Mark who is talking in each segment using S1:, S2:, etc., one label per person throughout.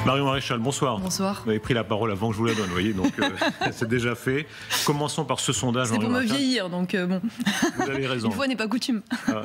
S1: Marion Maréchal, bonsoir.
S2: Bonsoir.
S1: Vous avez pris la parole avant que je vous la donne, vous voyez, donc c'est déjà fait. Commençons par ce sondage.
S2: C'est pour me vieillir, donc bon.
S1: Vous avez raison.
S2: Une fois n'est pas coutume.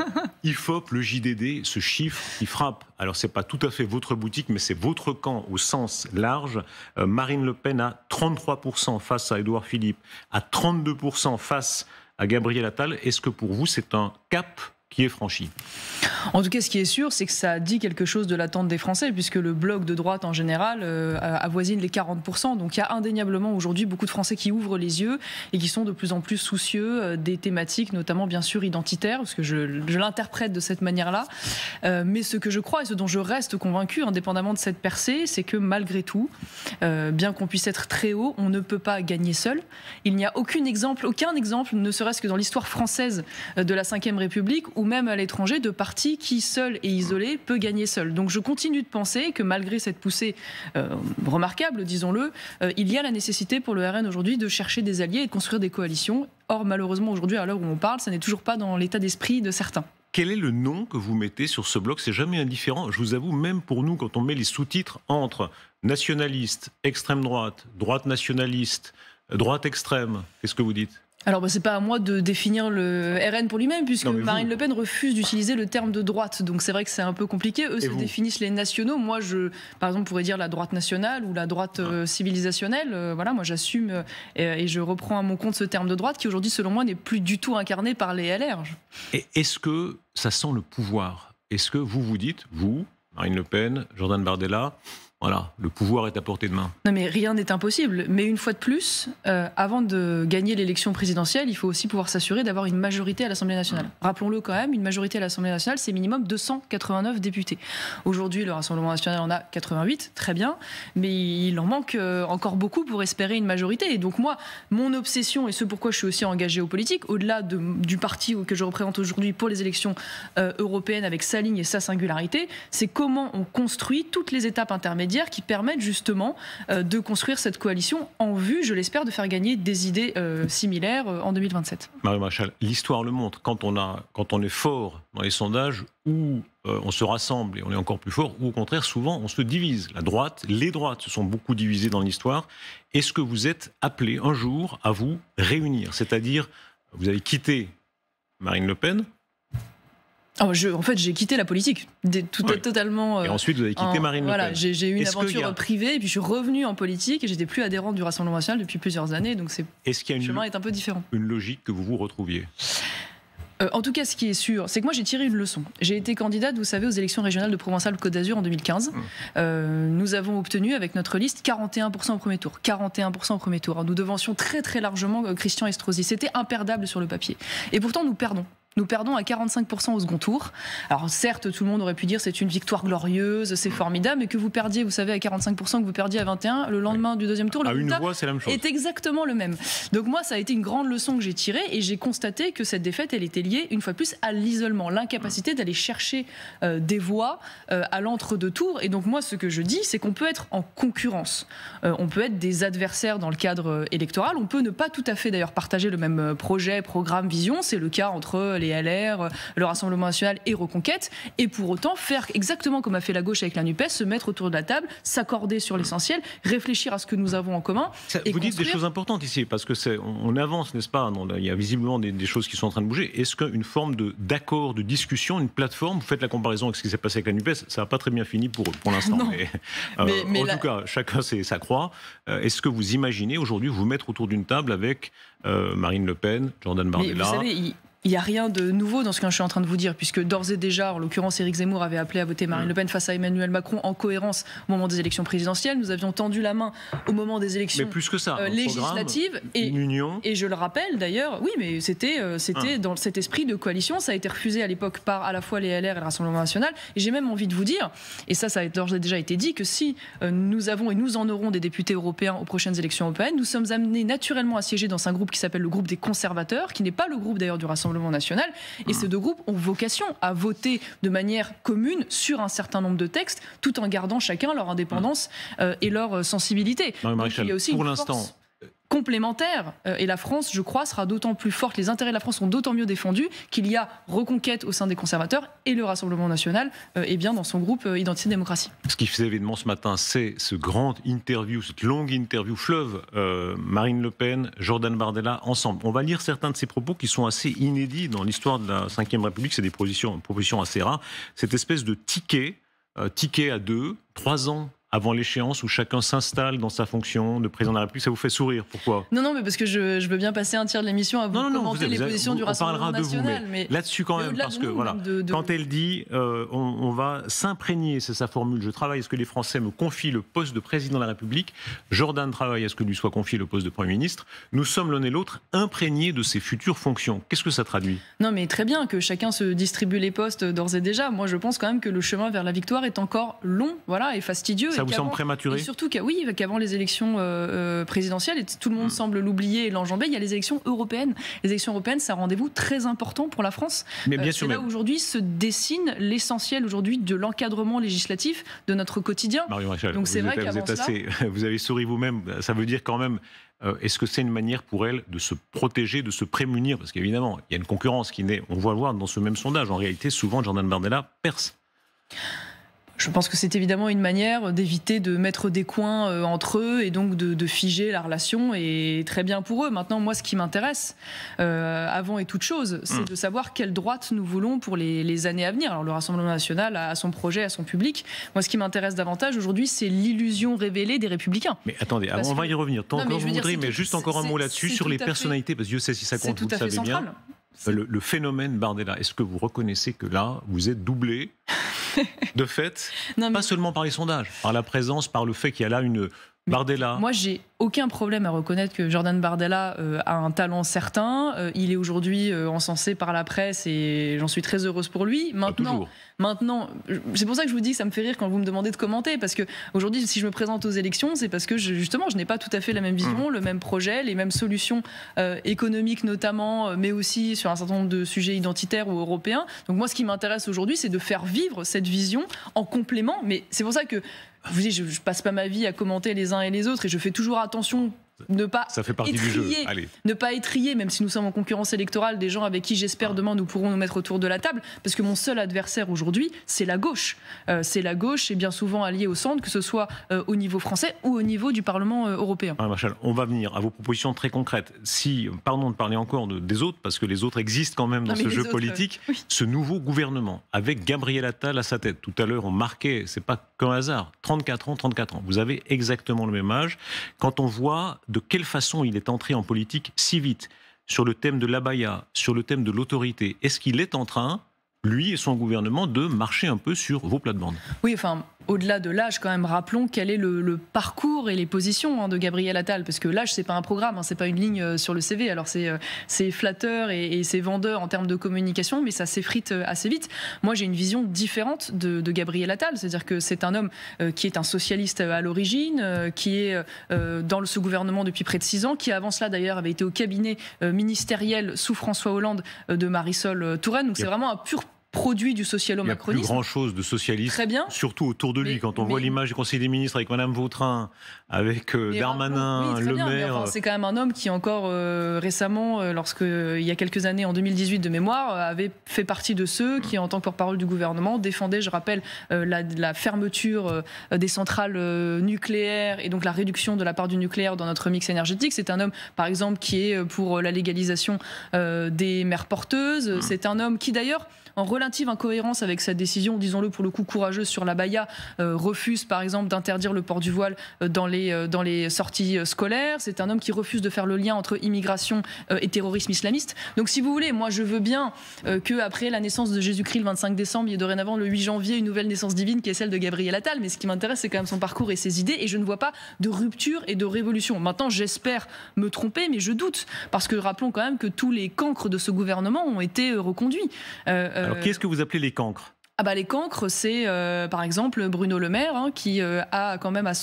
S1: IFOP, le JDD, ce chiffre qui frappe. Alors c'est pas tout à fait votre boutique, mais c'est votre camp au sens large. Marine Le Pen à 33% face à Édouard Philippe, à 32% face à Gabriel Attal. Est-ce que pour vous c'est un cap qui est franchi?
S2: En tout cas, ce qui est sûr, c'est que ça dit quelque chose de l'attente des Français, puisque le bloc de droite, en général, avoisine les 40%. Donc il y a indéniablement aujourd'hui beaucoup de Français qui ouvrent les yeux et qui sont de plus en plus soucieux des thématiques, notamment bien sûr identitaires, parce que je l'interprète de cette manière-là. Mais ce que je crois et ce dont je reste convaincu, indépendamment de cette percée, c'est que malgré tout, bien qu'on puisse être très haut, on ne peut pas gagner seul. Il n'y a aucun exemple, ne serait-ce que dans l'histoire française de la Ve République, ou même à l'étranger, de parti qui, seul et isolé, peut gagner seul. Donc je continue de penser que malgré cette poussée remarquable, disons-le, il y a la nécessité pour le RN aujourd'hui de chercher des alliés et de construire des coalitions. Or, malheureusement, aujourd'hui, à l'heure où on parle, ça n'est toujours pas dans l'état d'esprit de certains.
S1: Quel est le nom que vous mettez sur ce bloc? C'est jamais indifférent. Je vous avoue, même pour nous, quand on met les sous-titres entre nationaliste, extrême droite, droite nationaliste, droite extrême, qu'est-ce que vous dites?
S2: Alors, c'est pas à moi de définir le RN pour lui-même, puisque Marine Le Pen refuse d'utiliser le terme de droite. Donc, c'est vrai que c'est un peu compliqué. Eux se définissent les nationaux. Moi, par exemple, pourrais dire la droite nationale ou la droite civilisationnelle. Voilà, moi, j'assume et je reprends à mon compte ce terme de droite qui, aujourd'hui, selon moi, n'est plus du tout incarné par les LR.
S1: Et est-ce que ça sent le pouvoir? Est-ce que vous vous dites, vous, Marine Le Pen, Jordan Bardella, voilà, le pouvoir est à portée de main?
S2: Non, mais rien n'est impossible. Mais une fois de plus, avant de gagner l'élection présidentielle, il faut aussi pouvoir s'assurer d'avoir une majorité à l'Assemblée nationale. Rappelons-le quand même, une majorité à l'Assemblée nationale, c'est minimum 289 députés. Aujourd'hui, le Rassemblement national en a 88, très bien, mais il en manque encore beaucoup pour espérer une majorité. Et donc moi, mon obsession, et ce pourquoi je suis aussi engagée aux politiques, au-delà du parti que je représente aujourd'hui pour les élections européennes avec sa ligne et sa singularité, c'est comment on construit toutes les étapes intermédiaires qui permettent justement de construire cette coalition en vue, je l'espère, de faire gagner des idées similaires en 2027.
S1: Marion Maréchal, l'histoire le montre. Quand on est fort dans les sondages, où on se rassemble et on est encore plus fort, ou au contraire, souvent, on se divise. Les droites se sont beaucoup divisées dans l'histoire. Est-ce que vous êtes appelé un jour à vous réunir? C'est-à-dire, vous avez quitté Marine Le Pen.
S2: En fait, j'ai quitté la politique, totalement.
S1: Et ensuite, vous avez quitté Marine Le Pen.
S2: Voilà, j'ai eu une aventure privée, et puis je suis revenue en politique, et j'étais plus adhérente du Rassemblement national depuis plusieurs années, donc le chemin est un peu différent.
S1: Une logique que vous vous retrouviez?
S2: En tout cas, ce qui est sûr, c'est que moi j'ai tiré une leçon. J'ai été candidate, vous savez, aux élections régionales de Provence-Alpes-Côte d'Azur en 2015. Nous avons obtenu avec notre liste 41% au premier tour. 41% au premier tour. Nous devancions très très largement Christian Estrosi. C'était imperdable sur le papier. Et pourtant, nous perdons. Nous perdons à 45% au second tour. Alors certes, tout le monde aurait pu dire c'est une victoire glorieuse, c'est formidable, mais que vous perdiez, vous savez, à 45%, que vous perdiez à 21%, le lendemain du deuxième tour, le résultat est exactement le même. Donc moi, ça a été une grande leçon que j'ai tirée et j'ai constaté que cette défaite, elle était liée, une fois de plus, à l'isolement, l'incapacité d'aller chercher des voix à l'entre-deux tours. Et donc moi, ce que je dis, c'est qu'on peut être en concurrence. On peut être des adversaires dans le cadre électoral. On peut ne pas tout à fait, d'ailleurs, partager le même projet, programme, vision. C'est le cas entre les LR, le Rassemblement national et Reconquête, et pour autant faire exactement comme a fait la gauche avec la NUPES, se mettre autour de la table, s'accorder sur l'essentiel, réfléchir à ce que nous avons en commun.
S1: Vous dites des choses importantes ici, parce que on avance, n'est-ce pas? Il y a visiblement des choses qui sont en train de bouger. Est-ce qu'une forme d'accord, de discussion, une plateforme, vous faites la comparaison avec ce qui s'est passé avec la NUPES, ça n'a pas très bien fini pour eux, pour l'instant. Mais en tout cas, chacun sa croix. Est-ce que vous imaginez aujourd'hui vous mettre autour d'une table avec Marine Le Pen, Jordan Bardella?
S2: Vous savez, il n'y a rien de nouveau dans ce que je suis en train de vous dire, puisque d'ores et déjà, en l'occurrence, Éric Zemmour avait appelé à voter Marine Le Pen face à Emmanuel Macron en cohérence au moment des élections présidentielles. Nous avions tendu la main au moment des élections législatives. Et je le rappelle d'ailleurs, oui, mais c'était dans cet esprit de coalition. Ça a été refusé à l'époque par à la fois les LR et le Rassemblement national. Et j'ai même envie de vous dire, et ça a d'ores et déjà été dit, que si nous avons et nous en aurons des députés européens aux prochaines élections européennes, nous sommes amenés naturellement à siéger dans un groupe qui s'appelle le groupe des conservateurs, qui n'est pas le groupe d'ailleurs du Rassemblement national, et ces deux groupes ont vocation à voter de manière commune sur un certain nombre de textes, tout en gardant chacun leur indépendance et leur sensibilité.
S1: Maréchal, pour l'instant,
S2: complémentaires et la France, je crois, sera d'autant plus forte, les intérêts de la France sont d'autant mieux défendus qu'il y a reconquête au sein des conservateurs et le Rassemblement national est bien dans son groupe Identité Démocratie.
S1: Ce qui faisait évidemment ce matin, c'est ce grand interview, cette longue interview fleuve, Marine Le Pen, Jordan Bardella ensemble. On va lire certains de ces propos qui sont assez inédits dans l'histoire de la Ve République, c'est des propositions assez rares. Cette espèce de ticket à 2, 3 ans avant l'échéance où chacun s'installe dans sa fonction de président de la République, ça vous fait sourire? Pourquoi?
S2: Non, mais parce que je veux bien passer un tiers de l'émission à vous commenter les positions du Rassemblement national.
S1: Mais là-dessus quand même, parce que voilà, quand elle dit on va s'imprégner, c'est sa formule, je travaille à ce que les Français me confient le poste de président de la République, Jordan travaille à ce que lui soit confié le poste de Premier ministre, nous sommes l'un et l'autre imprégnés de ses futures fonctions. Qu'est-ce que ça traduit? Non,
S2: mais très bien que chacun se distribue les postes d'ores et déjà. Moi, je pense quand même que le chemin vers la victoire est encore long, voilà, et fastidieux.
S1: Ça vous semble prématuré?
S2: Et surtout qu'avant les élections présidentielles, et tout le monde semble l'oublier et l'enjamber, il y a les élections européennes. Les élections européennes, c'est un rendez-vous très important pour la France.
S1: Mais bien sûr,
S2: c'est là où aujourd'hui se dessine l'essentiel aujourd'hui de l'encadrement législatif de notre quotidien.
S1: Marion Maréchal,
S2: donc c'est vrai qu'avant cela,
S1: vous avez souri vous-même. Ça veut dire quand même. Est-ce que c'est une manière pour elle de se protéger, de se prémunir? Parce qu'évidemment, il y a une concurrence qui naît. On voit le voir dans ce même sondage. En réalité, souvent, Jordan Bardella perce.
S2: Je pense que c'est évidemment une manière d'éviter de mettre des coins entre eux et donc de figer la relation, et très bien pour eux. Maintenant, moi, ce qui m'intéresse, avant et toute chose, c'est de savoir quelle droite nous voulons pour les années à venir. Alors, le Rassemblement national a son projet, a son public. Moi, ce qui m'intéresse davantage aujourd'hui, c'est l'illusion révélée des Républicains.
S1: Mais attendez, on va y revenir. Mais juste encore un mot là-dessus sur les personnalités, parce que Dieu sait si ça compte, vous le savez bien. Le phénomène Bardella, est-ce que vous reconnaissez que là, vous êtes doublé de fait, pas seulement par les sondages, par la présence, par le fait qu'il y a là une Bardella?
S2: Moi, j'ai aucun problème à reconnaître que Jordan Bardella a un talent certain. Il est aujourd'hui encensé par la presse et j'en suis très heureuse pour lui. Maintenant, c'est pour ça que je vous dis que ça me fait rire quand vous me demandez de commenter, parce que aujourd'hui, si je me présente aux élections, c'est parce que justement, je n'ai pas tout à fait la même vision, le même projet, les mêmes solutions économiques notamment, mais aussi sur un certain nombre de sujets identitaires ou européens. Donc moi, ce qui m'intéresse aujourd'hui, c'est de faire vivre cette vision en complément. Mais c'est pour ça que je vous dis, je passe pas ma vie à commenter les uns et les autres, et je fais toujours attention ne pas
S1: ça fait partie du jeu. Allez.
S2: Ne pas étrier, même si nous sommes en concurrence électorale, des gens avec qui j'espère demain nous pourrons nous mettre autour de la table, parce que mon seul adversaire aujourd'hui, c'est la gauche. C'est la gauche, et bien souvent alliée au centre, que ce soit au niveau français ou au niveau du Parlement européen.
S1: Maréchal, on va venir à vos propositions très concrètes. Pardon de parler encore des autres, parce que les autres existent quand même dans ce jeu politique. Ce nouveau gouvernement, avec Gabriel Attal à sa tête, tout à l'heure on marquait, c'est pas qu'un hasard, 34 ans. Vous avez exactement le même âge. Quand on voit de quelle façon il est entré en politique si vite, sur le thème de l'abaya, sur le thème de l'autorité, est-ce qu'il est en train, lui et son gouvernement, de marcher un peu sur vos plates-bandes?
S2: Oui, enfin, au-delà de l'âge, quand même, rappelons quel est le parcours et les positions de Gabriel Attal, parce que l'âge, c'est pas un programme, c'est pas une ligne sur le CV. Alors c'est flatteur et c'est vendeur en termes de communication, mais ça s'effrite assez vite. Moi, j'ai une vision différente de Gabriel Attal, c'est-à-dire que c'est un homme qui est un socialiste à l'origine, qui est dans ce gouvernement depuis près de 6 ans, qui avant cela d'ailleurs avait été au cabinet ministériel sous François Hollande de Marisol Touraine. Donc c'est vraiment un pur produit du socialo-macronisme.
S1: Il n'y a plus grand-chose de socialiste,
S2: très bien,
S1: surtout autour de lui. Quand on voit l'image du Conseil des ministres avec Madame Vautrin, avec Darmanin, Le Maire...
S2: c'est quand même un homme qui encore récemment, il y a quelques années, en 2018 de mémoire, avait fait partie de ceux qui, en tant que porte-parole du gouvernement, défendaient, je rappelle, la fermeture des centrales nucléaires et donc la réduction de la part du nucléaire dans notre mix énergétique. C'est un homme, par exemple, qui est pour la légalisation des mères porteuses. C'est un homme qui, d'ailleurs, en relative incohérence avec sa décision, disons-le pour le coup courageuse sur l'abaya, refuse par exemple d'interdire le port du voile dans les sorties scolaires. C'est un homme qui refuse de faire le lien entre immigration et terrorisme islamiste. Donc si vous voulez, moi je veux bien qu'après la naissance de Jésus-Christ le 25 décembre, il y ait dorénavant le 8 janvier une nouvelle naissance divine qui est celle de Gabriel Attal. Mais ce qui m'intéresse, c'est quand même son parcours et ses idées, et je ne vois pas de rupture et de révolution. Maintenant, j'espère me tromper, mais je doute, parce que rappelons quand même que tous les cancres de ce gouvernement ont été reconduits.
S1: Alors, qui est-ce que vous appelez les cancres ?
S2: Ah bah les cancres, c'est par exemple Bruno Le Maire qui a quand même à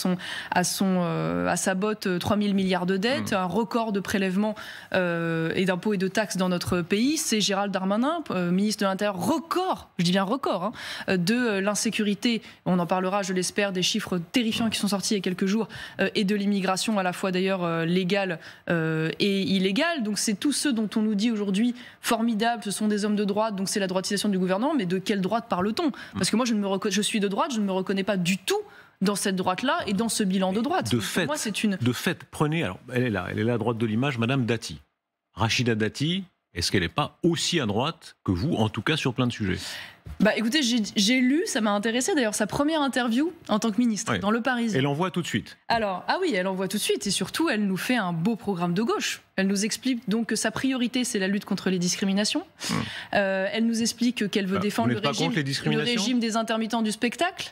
S2: sa botte 3 000 milliards de dettes, un record de prélèvements et d'impôts et de taxes dans notre pays. C'est Gérald Darmanin, ministre de l'Intérieur, record, je dis bien record, de l'insécurité. On en parlera, je l'espère, des chiffres terrifiants qui sont sortis il y a quelques jours et de l'immigration à la fois d'ailleurs légale et illégale. Donc c'est tous ceux dont on nous dit aujourd'hui formidables, ce sont des hommes de droite, donc c'est la droitisation du gouvernement, mais de quelle droite parle-t-on ? Parce que moi je suis de droite, je ne me reconnais pas du tout dans cette droite-là et dans ce bilan de droite.
S1: De fait, prenez, alors elle est là à droite de l'image, Madame Dati. Rachida Dati, est-ce qu'elle n'est pas aussi à droite que vous, en tout cas sur plein de sujets ?
S2: Bah écoutez, j'ai lu, ça m'a intéressé d'ailleurs, sa première interview en tant que ministre dans Le Parisien.
S1: Elle envoie tout de suite.
S2: Alors, ah oui, elle envoie tout de suite et surtout, elle nous fait un beau programme de gauche. Elle nous explique donc que sa priorité, c'est la lutte contre les discriminations. Elle nous explique qu'elle veut défendre le régime des intermittents du spectacle.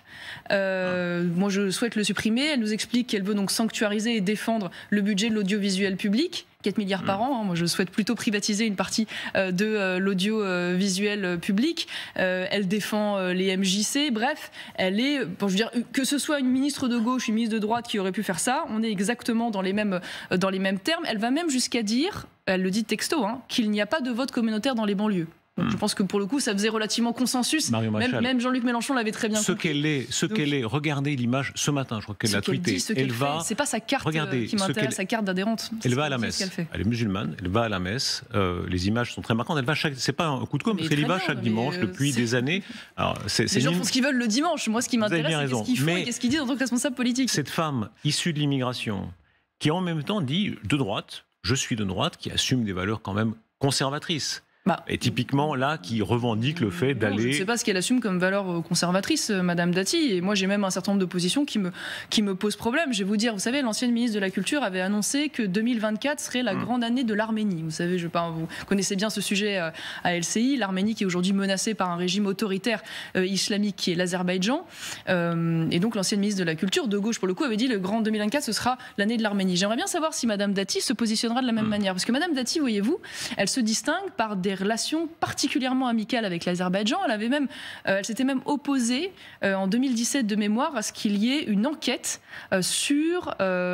S2: Moi, je souhaite le supprimer. Elle nous explique qu'elle veut donc sanctuariser et défendre le budget de l'audiovisuel public. 4 milliards par an. Moi, je souhaite plutôt privatiser une partie de l'audiovisuel public. Elle défend les MJC. Bref, elle est, je veux dire, que ce soit une ministre de gauche, une ministre de droite qui aurait pu faire ça, on est exactement dans les mêmes termes. Elle va même jusqu'à dire, elle le dit texto, qu'il n'y a pas de vote communautaire dans les banlieues. Donc, je pense que pour le coup, ça faisait relativement consensus. Même Jean-Luc Mélenchon l'avait très bien compris.
S1: Qu'elle est, regardez l'image ce matin, je crois qu'elle l'a tweeté.
S2: C'est pas sa carte qui m'intéresse, sa carte d'adhérente.
S1: Elle va à la messe. Elle est musulmane, elle va à la messe. Les images sont très marquantes. C'est pas un coup de com', parce qu'elle y va chaque dimanche depuis des années. Alors,
S2: les gens font ce qu'ils veulent le dimanche. Moi, ce qui m'intéresse, c'est qu'est-ce qu'ils font et qu'est-ce qu'ils disent en tant que responsable politique.
S1: Cette femme issue de l'immigration, qui en même temps dit de droite, je suis de droite, qui assume des valeurs quand même conservatrices. Et typiquement, là, qui revendique le fait d'aller...
S2: Je ne sais pas ce qu'elle assume comme valeur conservatrice, Madame Dati. Et moi, j'ai même un certain nombre de positions qui me posent problème. Je vais vous dire, vous savez, l'ancienne ministre de la Culture avait annoncé que 2024 serait la grande année de l'Arménie. Vous savez, vous connaissez bien ce sujet à LCI. L'Arménie qui est aujourd'hui menacée par un régime autoritaire islamique qui est l'Azerbaïdjan. Et donc, l'ancienne ministre de la Culture, de gauche pour le coup, avait dit le grand 2024, ce sera l'année de l'Arménie. J'aimerais bien savoir si Madame Dati se positionnera de la même manière. Parce que Madame Dati, voyez-vous, elle se distingue par des relations particulièrement amicales avec l'Azerbaïdjan. Elle s'était même opposée en 2017 de mémoire à ce qu'il y ait une enquête sur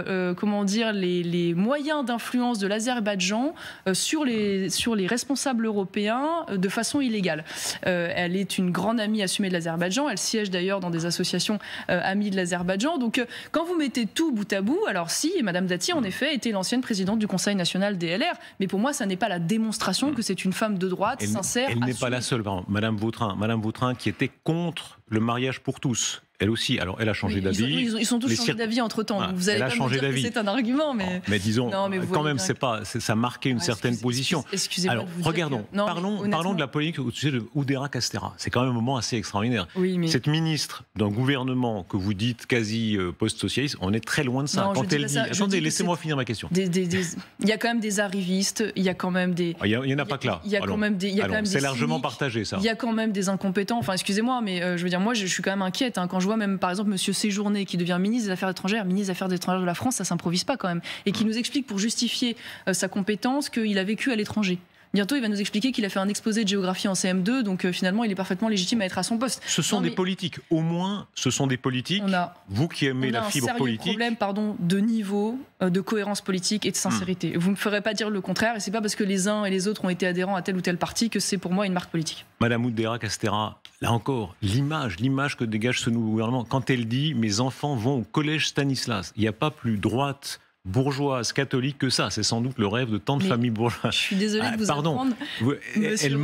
S2: les moyens d'influence de l'Azerbaïdjan sur les responsables européens de façon illégale. Elle est une grande amie assumée de l'Azerbaïdjan. Elle siège d'ailleurs dans des associations amies de l'Azerbaïdjan. Donc quand vous mettez tout bout à bout, alors si, Madame Dati en effet était l'ancienne présidente du Conseil national des LR, mais pour moi ça n'est pas la démonstration que c'est une femme de droite sincère.
S1: Elle n'est pas la seule, Madame Vautrin qui était contre le mariage pour tous. Elle aussi, alors elle a changé d'avis.
S2: Ils sont tous changés d'avis entre-temps. Vous allez pas me dire que c'est un argument, mais...
S1: mais disons, quand même, ça marquait une certaine position.
S2: Excusez-moi.
S1: Alors, regardons, parlons de la polémique au sujet de Oudéra Castéra. C'est quand même un moment assez extraordinaire. Cette ministre d'un gouvernement que vous dites quasi post-socialiste, on est très loin de ça. Quand elle dit... Attendez, laissez-moi finir ma question.
S2: Il y a quand même des arrivistes, il y a quand même des...
S1: Il n'y en a pas que là.
S2: Il y a quand même des...
S1: C'est largement partagé, ça.
S2: Il y a quand même des incompétents. Enfin, excusez-moi, mais je veux dire, moi, je suis quand même inquiète quand je vois même par exemple Monsieur Séjourné qui devient ministre des Affaires étrangères, ministre des Affaires étrangères de la France, ça s'improvise pas quand même, et qui nous explique pour justifier sa compétence qu'il a vécu à l'étranger. Bientôt, il va nous expliquer qu'il a fait un exposé de géographie en CM2, donc finalement, il est parfaitement légitime à être à son poste.
S1: Ce sont des politiques, au moins, ce sont des politiques. Vous qui aimez la fibre politique.
S2: On a un sérieux problème, de niveau, de cohérence politique et de sincérité. Vous ne me ferez pas dire le contraire, et c'est pas parce que les uns et les autres ont été adhérents à tel ou tel parti que c'est pour moi une marque politique.
S1: Madame Oudéra Castéra, là encore, l'image que dégage ce nouveau gouvernement, quand elle dit « mes enfants vont au collège Stanislas », il n'y a pas plus droite bourgeoise, catholique que ça. C'est sans doute le rêve de tant de familles bourgeoises.
S2: Je suis désolée de vous apprendre.
S1: Elle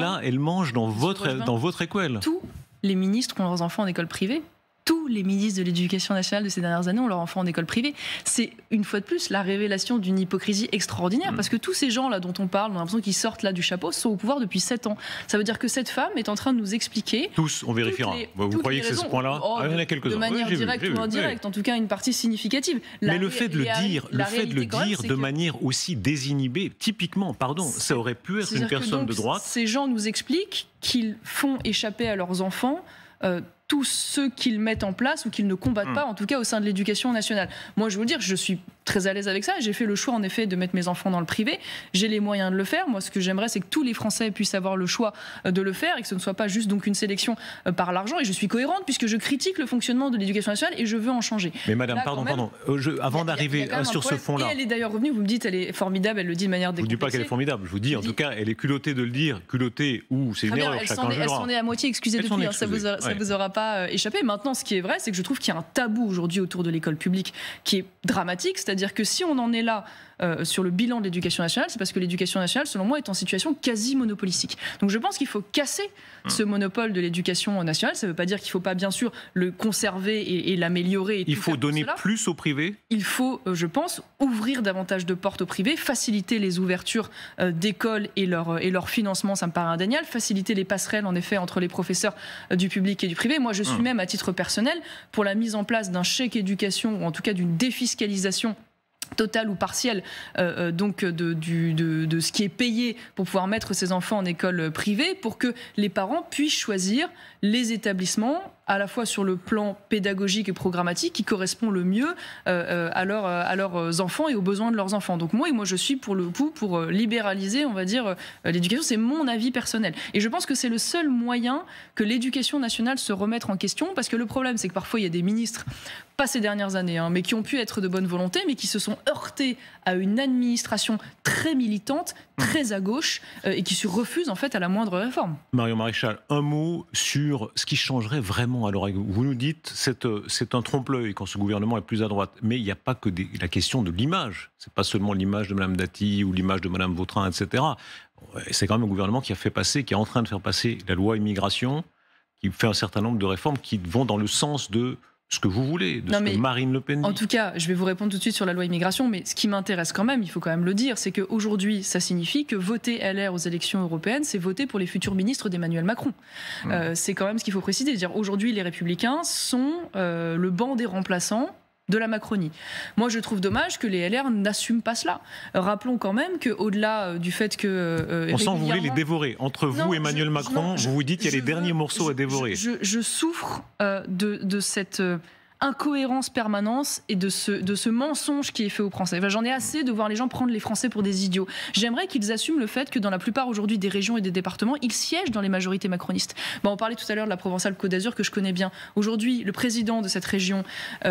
S1: mange dans votre école.
S2: Tous les ministres ont leurs enfants en école privée. Tous les ministres de l'Éducation nationale de ces dernières années ont leurs enfants en école privée. C'est, une fois de plus, la révélation d'une hypocrisie extraordinaire, parce que tous ces gens-là dont on parle, on a l'impression qu'ils sortent là du chapeau, sont au pouvoir depuis 7 ans. Ça veut dire que cette femme est en train de nous expliquer...
S1: Tous, on vérifiera. Vous croyez que c'est ce point-là? Il y en a quelques-uns.
S2: De manière directe ou indirecte, en tout cas une partie significative.
S1: Mais le fait de le dire, de manière aussi désinhibée, typiquement, ça aurait pu être une personne de droite.
S2: Ces gens nous expliquent qu'ils font échapper à leurs enfants tous ceux qu'ils mettent en place ou qu'ils ne combattent pas, en tout cas au sein de l'éducation nationale. Moi, je veux dire, je suis très à l'aise avec ça. J'ai fait le choix, en effet, de mettre mes enfants dans le privé. J'ai les moyens de le faire. Moi, ce que j'aimerais, c'est que tous les Français puissent avoir le choix de le faire et que ce ne soit pas juste donc une sélection par l'argent. Et je suis cohérente puisque je critique le fonctionnement de l'éducation nationale et je veux en changer.
S1: Mais madame, pardon. Avant d'arriver sur ce fond-là...
S2: Et elle est d'ailleurs revenue, vous me dites, elle est formidable, elle le dit de manière décomplexée.
S1: Je ne dis pas qu'elle est formidable, je vous dis, en tout cas, elle est culottée de le dire. Culottée ou c'est une erreur, chacun jugera.
S2: Elle s'en est à moitié excusée depuis, ça vous aura pas échappé. Maintenant, ce qui est vrai, c'est que je trouve qu'il y a un tabou aujourd'hui autour de l'école publique qui est dramatique, c'est-à-dire que si on en est là sur le bilan de l'éducation nationale, c'est parce que l'éducation nationale, selon moi, est en situation quasi monopolistique. Donc je pense qu'il faut casser ce monopole de l'éducation nationale. Ça ne veut pas dire qu'il ne faut pas, bien sûr, le conserver et l'améliorer.
S1: Il faut donner plus au privé.
S2: Il faut, je pense, ouvrir davantage de portes au privé, faciliter les ouvertures d'écoles et leur financement, ça me paraît indéniable, faciliter les passerelles, en effet, entre les professeurs du public et du privé. Moi, je suis même, à titre personnel, pour la mise en place d'un chèque éducation, ou en tout cas d'une défiscalisation totale ou partielle donc de ce qui est payé pour pouvoir mettre ses enfants en école privée, pour que les parents puissent choisir les établissements à la fois sur le plan pédagogique et programmatique qui correspond le mieux à leurs enfants et aux besoins de leurs enfants. Donc moi je suis pour le coup pour libéraliser, on va dire, l'éducation. C'est mon avis personnel. Et je pense que c'est le seul moyen que l'éducation nationale se remette en question, parce que le problème, c'est que parfois il y a des ministres, pas ces dernières années, mais qui ont pu être de bonne volonté, mais qui se sont heurtés à une administration très militante, très à gauche, et qui se refuse en fait à la moindre réforme.
S1: Marion Maréchal, un mot sur ce qui changerait vraiment à l'heure actuelle. Vous nous dites c'est un trompe-l'œil quand ce gouvernement est plus à droite, mais il n'y a pas que la question de l'image. C'est pas seulement l'image de Mme Dati ou l'image de Mme Vautrin, etc. C'est quand même un gouvernement qui est en train de faire passer la loi immigration, qui fait un certain nombre de réformes qui vont dans le sens de ce que vous voulez, de ce que Marine Le Pen dit.
S2: En tout cas, je vais vous répondre tout de suite sur la loi immigration, mais ce qui m'intéresse quand même, il faut quand même le dire, c'est qu'aujourd'hui, ça signifie que voter LR aux élections européennes, c'est voter pour les futurs ministres d'Emmanuel Macron. C'est quand même ce qu'il faut préciser. Dire aujourd'hui, les Républicains sont le banc des remplaçants de la Macronie. Moi, je trouve dommage que les LR n'assument pas cela. Rappelons quand même qu'au-delà du fait que...
S1: on sent que vous voulez les dévorer. Entre vous et Emmanuel Macron, vous vous dites qu'il y a les derniers morceaux à dévorer.
S2: Je souffre de cette incohérence permanente et de ce mensonge qui est fait aux Français. Enfin, j'en ai assez de voir les gens prendre les Français pour des idiots. J'aimerais qu'ils assument le fait que dans la plupart aujourd'hui des régions et des départements, ils siègent dans les majorités macronistes. On parlait tout à l'heure de la Provence-Alpes-Côte d'Azur que je connais bien. Aujourd'hui, le président de cette région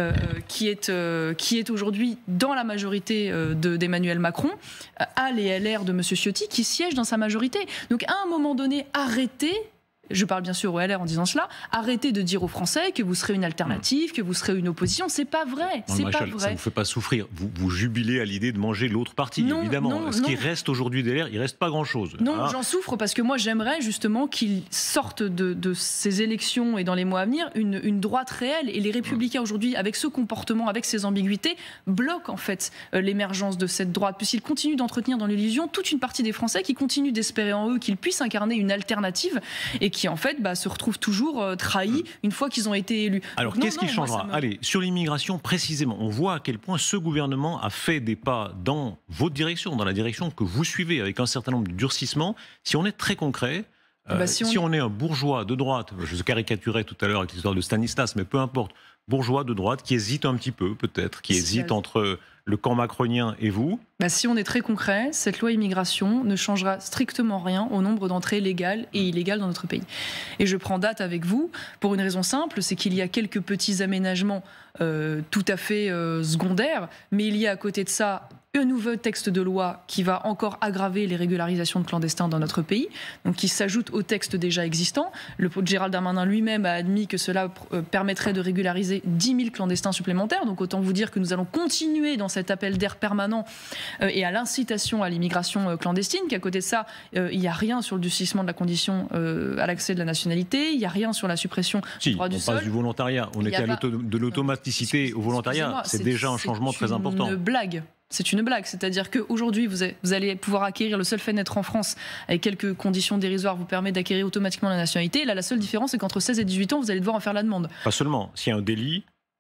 S2: qui est aujourd'hui dans la majorité d'Emmanuel Macron a les LR de M. Ciotti qui siègent dans sa majorité. Donc à un moment donné, arrêtez. Je parle bien sûr au LR en disant cela. Arrêtez de dire aux Français que vous serez une alternative, que vous serez une opposition. C'est pas vrai. C'est pas vrai.
S1: Ça ne vous fait pas souffrir. Vous jubilez à l'idée de manger l'autre partie, évidemment. Ce qui reste aujourd'hui des LR, il reste pas grand-chose.
S2: Non, j'en souffre parce que moi j'aimerais justement qu'ils sortent de ces élections et dans les mois à venir une droite réelle. Et les Républicains aujourd'hui, avec ce comportement, avec ces ambiguïtés, bloquent en fait l'émergence de cette droite, puisqu'ils continuent d'entretenir dans l'illusion toute une partie des Français qui continuent d'espérer en eux qu'ils puissent incarner une alternative et qui en fait se retrouvent toujours trahis une fois qu'ils ont été élus.
S1: Alors qu'est-ce qui changera ? Allez, sur l'immigration précisément, on voit à quel point ce gouvernement a fait des pas dans votre direction, dans la direction que vous suivez, avec un certain nombre de durcissements. Si on est très concret, si on est un bourgeois de droite, je caricaturais tout à l'heure avec l'histoire de Stanislas, mais peu importe, bourgeois de droite qui hésite un petit peu peut-être, qui hésite entre le camp macronien et vous.
S2: Si on est très concret, cette loi immigration ne changera strictement rien au nombre d'entrées légales et illégales dans notre pays. Et je prends date avec vous pour une raison simple, c'est qu'il y a quelques petits aménagements tout à fait secondaires, mais il y a à côté de ça un nouveau texte de loi qui va encore aggraver les régularisations de clandestins dans notre pays, donc qui s'ajoute au texte déjà existant. Le Gérald Darmanin lui-même a admis que cela permettrait de régulariser 10 000 clandestins supplémentaires, donc autant vous dire que nous allons continuer dans cet appel d'air permanent et à l'incitation à l'immigration clandestine, qu'à côté de ça, il n'y a rien sur le durcissement de la condition à l'accès de la nationalité, il n'y a rien sur la suppression du droit du sol.
S1: On passe du volontariat, on était de l'automaticité au volontariat, c'est déjà un changement très important.
S2: C'est une blague. C'est une blague, c'est-à-dire qu'aujourd'hui, vous allez pouvoir acquérir, le seul fait d'être en France, avec quelques conditions dérisoires, vous permet d'acquérir automatiquement la nationalité. Là, la seule différence, c'est qu'entre 16 et 18 ans, vous allez devoir en faire la demande.
S1: Pas seulement, s'il y a un délit,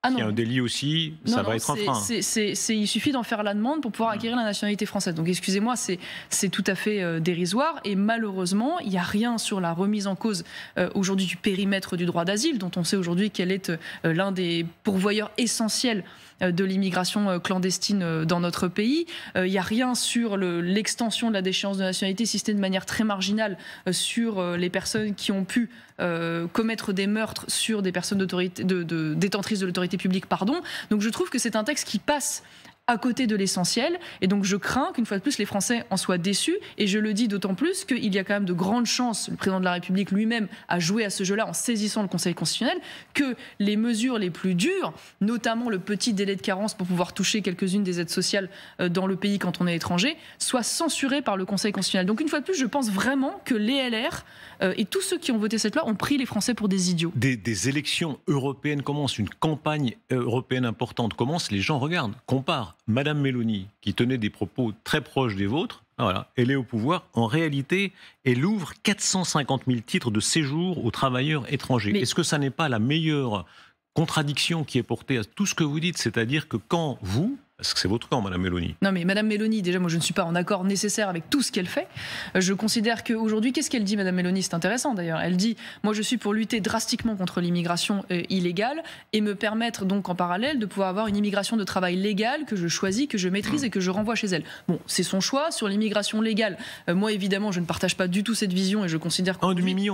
S2: Ah non.
S1: S'il y a un délit aussi, ça va être un frein.
S2: Il suffit d'en faire la demande pour pouvoir acquérir la nationalité française. Donc excusez-moi, c'est tout à fait dérisoire. Et malheureusement, il n'y a rien sur la remise en cause aujourd'hui du périmètre du droit d'asile, dont on sait aujourd'hui qu'elle est l'un des pourvoyeurs essentiels de l'immigration clandestine dans notre pays. Il n'y a rien sur l'extension de la déchéance de nationalité, si c'était de manière très marginale, sur les personnes qui ont pu commettre des meurtres sur des personnes détentrices de l'autorité publique. Donc je trouve que c'est un texte qui passe à côté de l'essentiel, et donc je crains qu'une fois de plus les Français en soient déçus, et je le dis d'autant plus qu'il y a quand même de grandes chances, le président de la République lui-même a joué à ce jeu-là en saisissant le Conseil constitutionnel, que les mesures les plus dures, notamment le petit délai de carence pour pouvoir toucher quelques-unes des aides sociales dans le pays quand on est étranger, soient censurées par le Conseil constitutionnel. Donc une fois de plus, je pense vraiment que les LR et tous ceux qui ont voté cette loi ont pris les Français pour des idiots.
S1: Des élections européennes commencent, une campagne européenne importante commence, les gens regardent, comparent. Madame Meloni, qui tenait des propos très proches des vôtres, voilà, elle est au pouvoir. En réalité, elle ouvre 450 000 titres de séjour aux travailleurs étrangers. Est-ce que ça n'est pas la meilleure contradiction qui est portée à tout ce que vous dites? C'est-à-dire que quand vous... Est-ce que c'est votre camp, Madame Meloni?
S2: Non, mais Madame Meloni, déjà, moi, je ne suis pas en accord nécessaire avec tout ce qu'elle fait. Je considère qu'aujourd'hui, qu'est-ce qu'elle dit, Madame Meloni? C'est intéressant, d'ailleurs. Elle dit, moi, je suis pour lutter drastiquement contre l'immigration illégale et me permettre, donc, en parallèle, de pouvoir avoir une immigration de travail légale que je choisis, que je maîtrise et que je renvoie chez elle. Bon, c'est son choix. Sur l'immigration légale, moi, évidemment, je ne partage pas du tout cette vision et je considère
S1: qu'un demi-million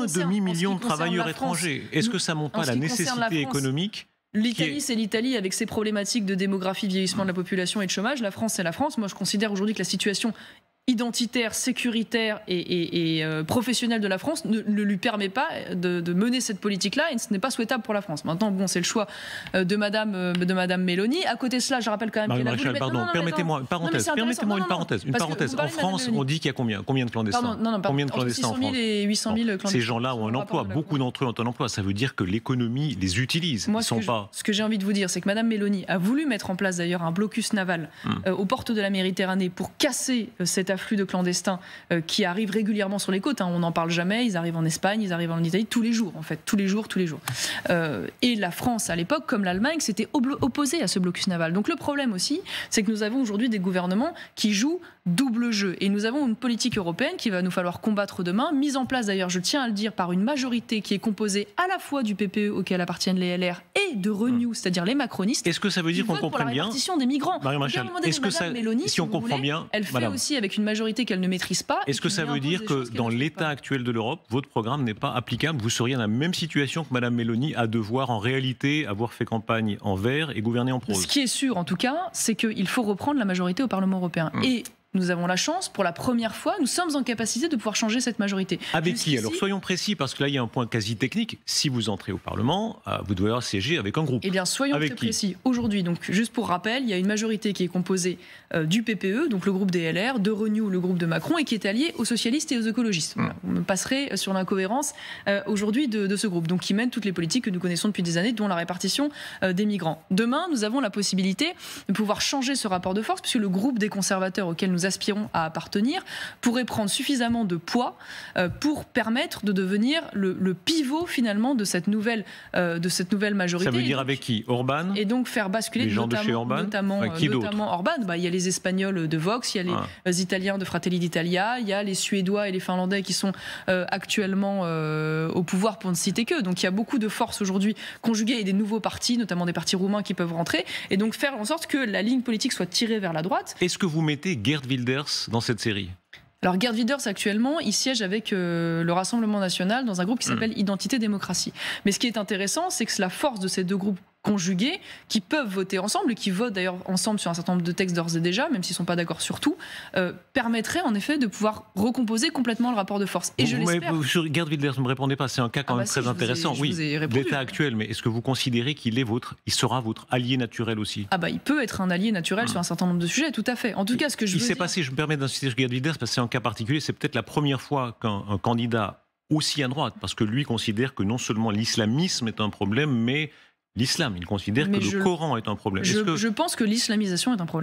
S1: de travailleurs étrangers. Est-ce que ça ne montre pas la nécessité économique?
S2: L'Italie, c'est l'Italie avec ses problématiques de démographie, vieillissement de la population et de chômage. La France, c'est la France. Moi, je considère aujourd'hui que la situation identitaire, sécuritaire et professionnelle de la France ne lui permet pas de mener cette politique-là et ce n'est pas souhaitable pour la France. Maintenant, bon, c'est le choix de Madame Meloni. À côté de cela, je rappelle quand même qu'elle a voulu...
S1: Pardon, permettez-moi une parenthèse. En France, on dit qu'il y a combien de clandestins? Combien de clandestins en France? 600 000 et 800 000 clandestins. Ces gens-là ont un emploi. Beaucoup d'entre eux ont un emploi. Ça veut dire que l'économie les utilise.
S2: Moi, ce que j'ai envie de vous dire, c'est que Madame Meloni a voulu mettre en place d'ailleurs un blocus naval aux portes de la Méditerranée pour casser cet afflux de clandestins qui arrivent régulièrement sur les côtes. On n'en parle jamais. Ils arrivent en Espagne, ils arrivent en Italie tous les jours, en fait. Tous les jours. Et la France, à l'époque, comme l'Allemagne, s'était opposée à ce blocus naval. Donc le problème aussi, c'est que nous avons aujourd'hui des gouvernements qui jouent double jeu. Et nous avons une politique européenne qu'il va nous falloir combattre demain, mise en place d'ailleurs, je tiens à le dire, par une majorité qui est composée à la fois du PPE auquel appartiennent les LR et de Renew, c'est-à-dire les macronistes.
S1: Est-ce que ça veut dire qu'on comprenne bien?
S2: La répartition des migrants.
S1: Marie-Machal, est-ce que ça,
S2: Mélanie,
S1: si on comprend bien,
S2: elle fait aussi avec une majorité qu'elle ne maîtrise pas.
S1: Est-ce que ça veut dire que dans l'état actuel de l'Europe, votre programme n'est pas applicable? Vous seriez dans la même situation que Madame Meloni, à devoir en réalité avoir fait campagne en vert et gouverner en prose?
S2: Ce qui est sûr, en tout cas, c'est qu'il faut reprendre la majorité au Parlement européen. Et nous avons la chance, pour la première fois, nous sommes en capacité de pouvoir changer cette majorité.
S1: Avec qui? Alors soyons précis, parce que là il y a un point quasi technique. Si vous entrez au Parlement, vous devez avoir siégé avec un groupe.
S2: Eh bien, soyons très précis. Aujourd'hui, donc, juste pour rappel, il y a une majorité qui est composée du PPE, donc le groupe des LR, de Renew, le groupe de Macron, et qui est allié aux socialistes et aux écologistes. Voilà. On me passerait sur l'incohérence aujourd'hui de ce groupe, donc qui mène toutes les politiques que nous connaissons depuis des années, dont la répartition des migrants. Demain, nous avons la possibilité de pouvoir changer ce rapport de force, puisque le groupe des conservateurs auquel nous aspirons à appartenir pourrait prendre suffisamment de poids pour permettre de devenir le pivot finalement de cette nouvelle majorité.
S1: Ça veut dire avec qui? Orban?
S2: Et donc faire basculer
S1: les gens de chez Orban?
S2: notamment Orban. Il y a les Espagnols de Vox, il y a les Italiens de Fratelli d'Italia, il y a les Suédois et les Finlandais qui sont actuellement au pouvoir, pour ne citer qu'eux. Donc il y a beaucoup de forces aujourd'hui conjuguées et des nouveaux partis, notamment des partis roumains qui peuvent rentrer, et donc faire en sorte que la ligne politique soit tirée vers la droite.
S1: Est-ce que vous mettez Geert Wilders dans cette série?
S2: Alors Geert Wilders actuellement, il siège avec le Rassemblement national dans un groupe qui s'appelle Identité Démocratie. Mais ce qui est intéressant, c'est que la force de ces deux groupes conjugués, qui peuvent voter ensemble, et qui votent d'ailleurs ensemble sur un certain nombre de textes d'ores et déjà, même s'ils ne sont pas d'accord sur tout, permettrait en effet de pouvoir recomposer complètement le rapport de force. Et je l'espère.
S1: Sur Geert Wilders, ne me répondez pas, c'est un cas quand même très intéressant. Oui, l'état actuel, mais est-ce que vous considérez qu'il sera votre allié naturel aussi?
S2: Il peut être un allié naturel sur un certain nombre de sujets, tout à fait. En tout cas, ce que je veux dire...
S1: passé, je me permets d'insister sur Geert Wilders, parce que c'est un cas particulier, c'est peut-être la première fois qu'un candidat aussi à droite, parce que lui considère que non seulement l'islamisme est un problème, mais l'islam, il considère que le Coran est un problème.
S2: Je pense que l'islamisation est un problème.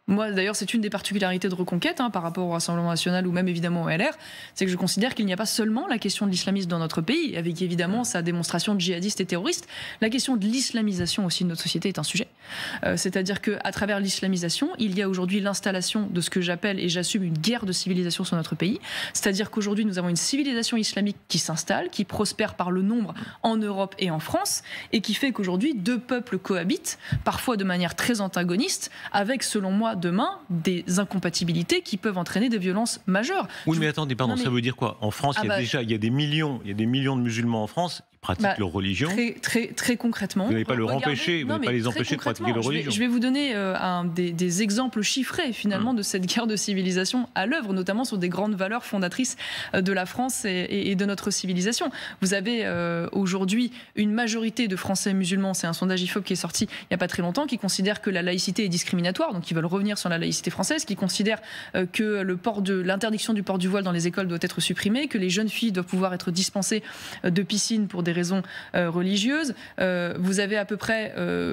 S2: Moi, d'ailleurs, c'est une des particularités de Reconquête par rapport au Rassemblement national ou même évidemment au LR, c'est que je considère qu'il n'y a pas seulement la question de l'islamisme dans notre pays, avec évidemment sa démonstration de djihadiste et terroriste. La question de l'islamisation aussi de notre société est un sujet. C'est-à-dire qu'à travers l'islamisation, il y a aujourd'hui l'installation de ce que j'appelle et j'assume une guerre de civilisation sur notre pays. C'est-à-dire qu'aujourd'hui, nous avons une civilisation islamique qui s'installe, qui prospère par le nombre en Europe et en France, et qui fait qu'aujourd'hui, deux peuples cohabitent, parfois de manière très antagoniste, avec, selon moi, demain, des incompatibilités qui peuvent entraîner des violences majeures.
S1: Oui, mais attendez, pardon, ça veut dire quoi? En France, il y a des millions de musulmans en France qui pratiquent leur religion.
S2: Très concrètement.
S1: Vous n'allez pas leur empêcher, vous n'allez pas les empêcher de pratiquer leur religion.
S2: Je vais vous donner des exemples chiffrés, finalement, de cette guerre de civilisation à l'œuvre, notamment sur des grandes valeurs fondatrices de la France et de notre civilisation. Vous avez aujourd'hui une majorité de Français musulmans, c'est un sondage IFOP qui est sorti il n'y a pas très longtemps, qui considèrent que la laïcité est discriminatoire, donc ils veulent revenir sur la laïcité française, qui considèrent que l'interdiction du port du voile dans les écoles doit être supprimée, que les jeunes filles doivent pouvoir être dispensées de piscine pour des raisons religieuses. Vous avez à peu près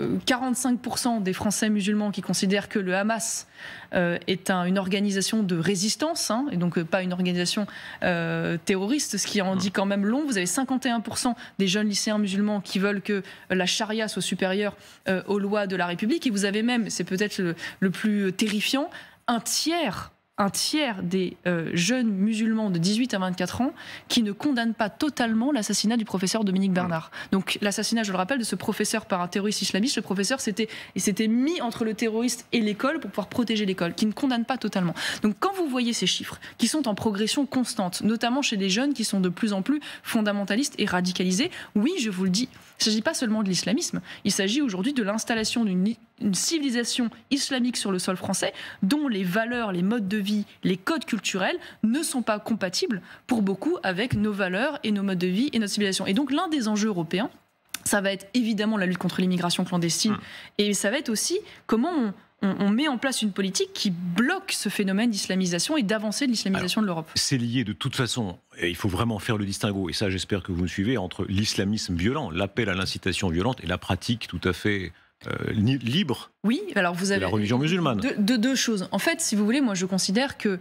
S2: 45% des Français musulmans qui considèrent que le Hamas est une organisation de résistance, et donc pas une organisation terroriste, ce qui en dit quand même long. Vous avez 51% des jeunes lycéens musulmans qui veulent que la charia soit supérieure aux lois de la République, et vous avez même, c'est peut-être le plus terrifiant, un tiers des jeunes musulmans de 18 à 24 ans qui ne condamnent pas totalement l'assassinat du professeur Dominique Bernard. Donc l'assassinat, je le rappelle, de ce professeur par un terroriste islamiste, le professeur s'était mis entre le terroriste et l'école pour pouvoir protéger l'école, qui ne condamne pas totalement. Donc quand vous voyez ces chiffres qui sont en progression constante, notamment chez les jeunes qui sont de plus en plus fondamentalistes et radicalisés, oui, je vous le dis, il ne s'agit pas seulement de l'islamisme, il s'agit aujourd'hui de l'installation d'une civilisation islamique sur le sol français dont les valeurs, les modes de vie, les codes culturels ne sont pas compatibles pour beaucoup avec nos valeurs et nos modes de vie et notre civilisation. Et donc l'un des enjeux européens, ça va être évidemment la lutte contre l'immigration clandestine, et ça va être aussi comment on met en place une politique qui bloque ce phénomène d'islamisation et d'avancée de l'islamisation de l'Europe.
S1: C'est lié de toute façon, et il faut vraiment faire le distinguo, et ça j'espère que vous me suivez, entre l'islamisme violent, l'appel à l'incitation violente, et la pratique tout à fait libre.
S2: Oui, alors vous avez
S1: la religion musulmane.
S2: Deux choses. En fait, si vous voulez, moi je considère que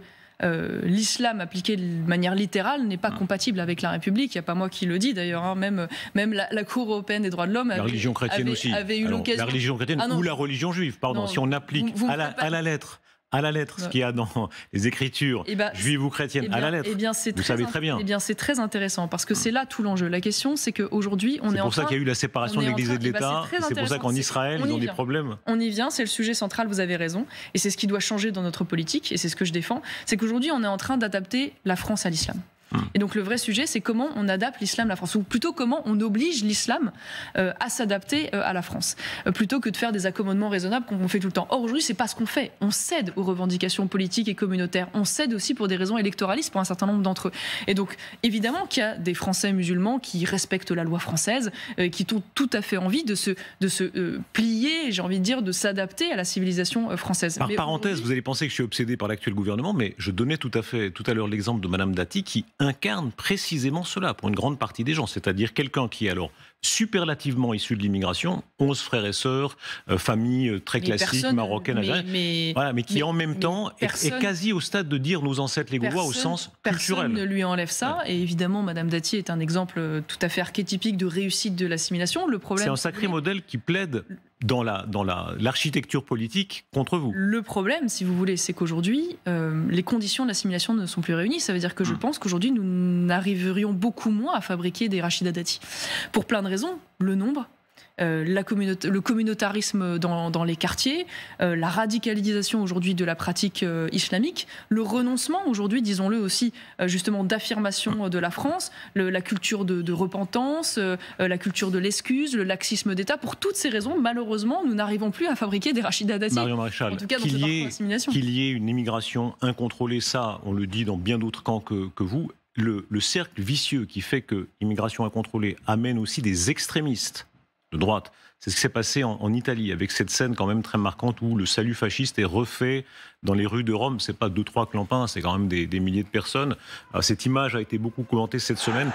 S2: l'islam appliqué de manière littérale n'est pas compatible avec la République. Il n'y a pas moi qui le dis d'ailleurs, même la Cour européenne des droits de l'homme
S1: la religion chrétienne aussi.
S2: Avait eu l'occasion.
S1: La religion chrétienne ou la religion juive, pardon. Non, si on applique à la lettre ce qu'il y a dans les écritures juives ou chrétiennes, à la lettre, vous savez très bien.
S2: Eh bien, c'est très intéressant, parce que c'est là tout l'enjeu. La question, c'est qu'aujourd'hui, on est en train...
S1: C'est pour ça qu'il y a eu la séparation de l'Église et de l'État, c'est pour ça qu'en Israël, ils ont des problèmes.
S2: On y vient, c'est le sujet central, vous avez raison, et c'est ce qui doit changer dans notre politique, et c'est ce que je défends, c'est qu'aujourd'hui, on est en train d'adapter la France à l'islam. Et donc le vrai sujet, c'est comment on adapte l'islam à la France, ou plutôt comment on oblige l'islam à s'adapter à la France, plutôt que de faire des accommodements raisonnables qu'on fait tout le temps. Or aujourd'hui, c'est pas ce qu'on fait. On cède aux revendications politiques et communautaires. On cède aussi pour des raisons électoralistes pour un certain nombre d'entre eux. Et donc évidemment qu'il y a des Français musulmans qui respectent la loi française, qui ont tout à fait envie de se plier, j'ai envie de dire, de s'adapter à la civilisation française.
S1: Par parenthèse, vous allez penser que je suis obsédé par l'actuel gouvernement, mais je donnais tout à l'heure l'exemple de Madame Dati qui incarne précisément cela pour une grande partie des gens, c'est-à-dire quelqu'un qui est alors superlativement issu de l'immigration, 11 frères et sœurs, famille très classique, marocaine, mais qui en même temps est quasi au stade de dire nos ancêtres les Gaulois au sens culturel.
S2: Personne ne lui enlève ça, et évidemment Madame Dati est un exemple tout à fait archétypique de réussite de l'assimilation. Le problème,
S1: c'est un sacré modèle qui plaide dans l'architecture politique contre vous.
S2: Le problème, si vous voulez, c'est qu'aujourd'hui, les conditions de l'assimilation ne sont plus réunies. Ça veut dire que je pense qu'aujourd'hui, nous n'arriverions beaucoup moins à fabriquer des Rachida Dati. Pour plein de raisons. Le nombre, le communautarisme dans les quartiers, la radicalisation aujourd'hui de la pratique islamique, le renoncement aujourd'hui, disons-le aussi, justement d'affirmation de la France, la culture de repentance, la culture de l'excuse, le laxisme d'État. Pour toutes ces raisons, malheureusement, nous n'arrivons plus à fabriquer des Rachida Dati.
S1: Marion Maréchal,
S2: en tout cas,
S1: qu'il y ait une immigration incontrôlée, ça, on le dit dans bien d'autres camps que vous. Le cercle vicieux qui fait que l'immigration incontrôlée amène aussi des extrémistes de droite, c'est ce qui s'est passé en Italie, avec cette scène quand même très marquante où le salut fasciste est refait dans les rues de Rome. C'est pas 2-3 clampins, c'est quand même des milliers de personnes. Cette image a été beaucoup commentée cette semaine.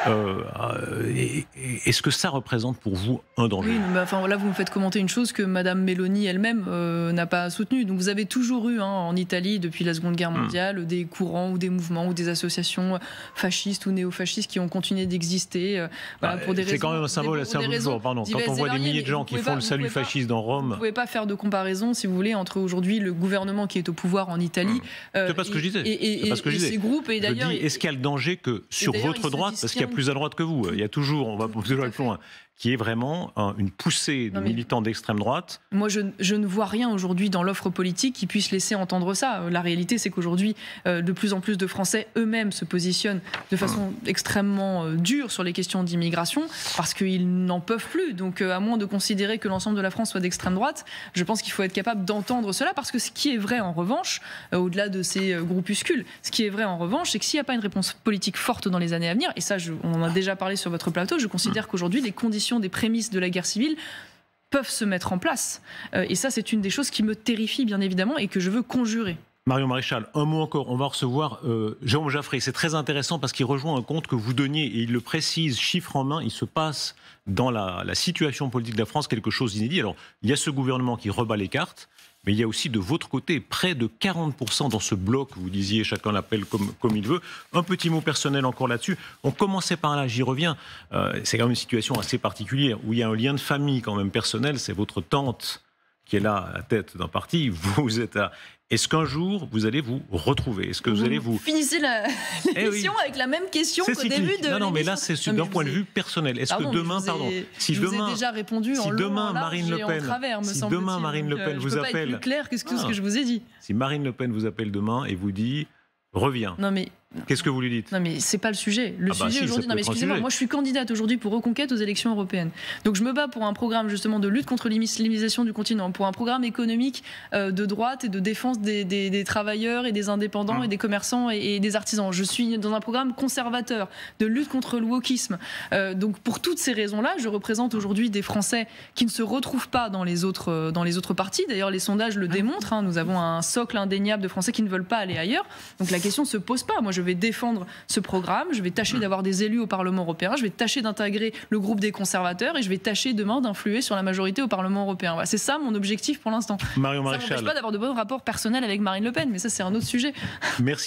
S1: Est-ce que ça représente pour vous un danger?
S2: Oui, mais enfin, là, vous me faites commenter une chose que Madame Meloni elle-même n'a pas soutenue. Donc vous avez toujours eu en Italie, depuis la Seconde Guerre mondiale, des courants ou des mouvements ou des associations fascistes ou néo-fascistes qui ont continué d'exister. Voilà, pour des raisons.
S1: C'est quand même un symbole assez jour, pardon. Quand on voit des milliers de gens qui font le salut fasciste dans Rome.
S2: Vous ne pouvez pas faire de comparaison, si vous voulez, entre aujourd'hui le gouvernement qui est au pouvoir en Italie
S1: c'est pas ce que je disais.
S2: Et ces groupes. Et d'ailleurs,
S1: est-ce qu'il y a le danger que sur votre droite, parce qu'il y a plus à droite que vous, il y a toujours, on va toujours aller plus loin, qui est vraiment une poussée de militants d'extrême droite?
S2: Moi, je ne vois rien aujourd'hui dans l'offre politique qui puisse laisser entendre ça. La réalité, c'est qu'aujourd'hui, de plus en plus de Français eux-mêmes se positionnent de façon extrêmement dure sur les questions d'immigration parce qu'ils n'en peuvent plus. Donc, à moins de considérer que l'ensemble de la France soit d'extrême droite, je pense qu'il faut être capable d'entendre cela, parce que ce qui est vrai en revanche, au-delà de ces groupuscules, ce qui est vrai en revanche, c'est que s'il n'y a pas une réponse politique forte dans les années à venir, et ça, on en a déjà parlé sur votre plateau, je considère qu'aujourd'hui, les conditions des prémices de la guerre civile peuvent se mettre en place. Et ça, c'est une des choses qui me terrifie, bien évidemment, et que je veux conjurer.
S1: Marion Maréchal, un mot encore. On va recevoir Jérôme Jaffray. C'est très intéressant parce qu'il rejoint un compte que vous donniez et il le précise, chiffre en main. Il se passe dans la situation politique de la France quelque chose d'inédit. Alors, il y a ce gouvernement qui rebat les cartes, mais il y a aussi de votre côté près de 40% dans ce bloc. Vous disiez chacun l'appelle comme il veut. Un petit mot personnel encore là-dessus. On commençait par là, j'y reviens. C'est quand même une situation assez particulière où il y a un lien de famille quand même personnel. C'est votre tante qui est là à la tête d'un parti. Vous êtes là. Est-ce qu'un jour, vous allez vous retrouver? Est-ce que vous allez vous...
S2: Finissez l'émission avec la même question qu'au début de...
S1: Non, mais là, c'est d'un point de vue personnel. Est-ce que demain,
S2: je vous ai déjà répondu en long, en large
S1: Marine Le Pen,
S2: et en travers, me
S1: si demain Marine Le Pen vous appelle...
S2: Je peux pas être plus clair que tout ce que je vous ai dit.
S1: Si Marine Le Pen vous appelle demain et vous dit « reviens », qu'est-ce que vous lui dites?
S2: Non, mais c'est pas le sujet. Le sujet aujourd'hui, non, mais excusez-moi, moi je suis candidate aujourd'hui pour Reconquête aux élections européennes. Donc je me bats pour un programme justement de lutte contre l'islamisation du continent, pour un programme économique de droite et de défense des travailleurs et des indépendants et des commerçants et des artisans. Je suis dans un programme conservateur de lutte contre le wokisme. Donc pour toutes ces raisons-là, je représente aujourd'hui des Français qui ne se retrouvent pas dans les autres partis. D'ailleurs, les sondages le démontrent. Nous avons un socle indéniable de Français qui ne veulent pas aller ailleurs. Donc la question ne se pose pas. Moi, je vais défendre ce programme, je vais tâcher d'avoir des élus au Parlement européen, je vais tâcher d'intégrer le groupe des conservateurs et je vais tâcher demain d'influer sur la majorité au Parlement européen. Voilà, c'est ça mon objectif pour l'instant.
S1: Marion
S2: Ça
S1: Maréchal.
S2: n'empêche pas d'avoir de bons rapports personnels avec Marine Le Pen, mais ça c'est un autre sujet.
S1: Merci.